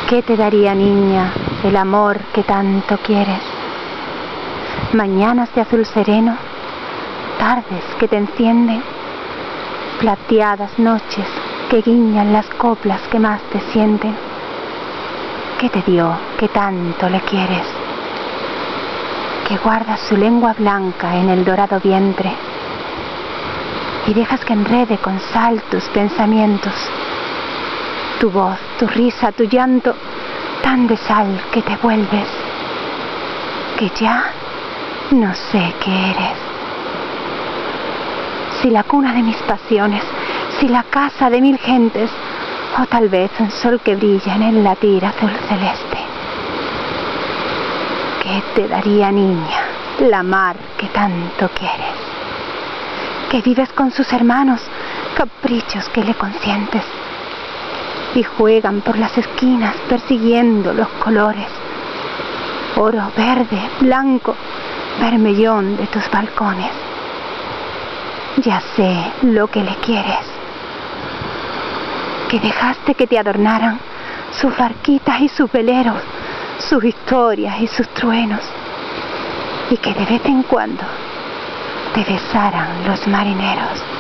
¿Qué te daría, niña, el amor que tanto quieres? Mañanas de azul sereno, tardes que te encienden, plateadas noches que guiñan las coplas que más te sienten. ¿Qué te dio que tanto le quieres? Que guardas su lengua blanca en el dorado vientre y dejas que enrede con sal tus pensamientos. Tu voz, tu risa, tu llanto, tan de sal que te vuelves, que ya no sé qué eres. Si la cuna de mis pasiones, si la casa de mil gentes, o tal vez un sol que brilla en el latir azul celeste. ¿Qué te daría, niña, la mar que tanto quieres? Que vives con sus hermanos, caprichos que le consientes, y juegan por las esquinas persiguiendo los colores, oro, verde, blanco, vermellón de tus balcones. Ya sé lo que le quieres, que dejaste que te adornaran sus barquitas y sus veleros, sus historias y sus truenos, y que de vez en cuando te besaran los marineros.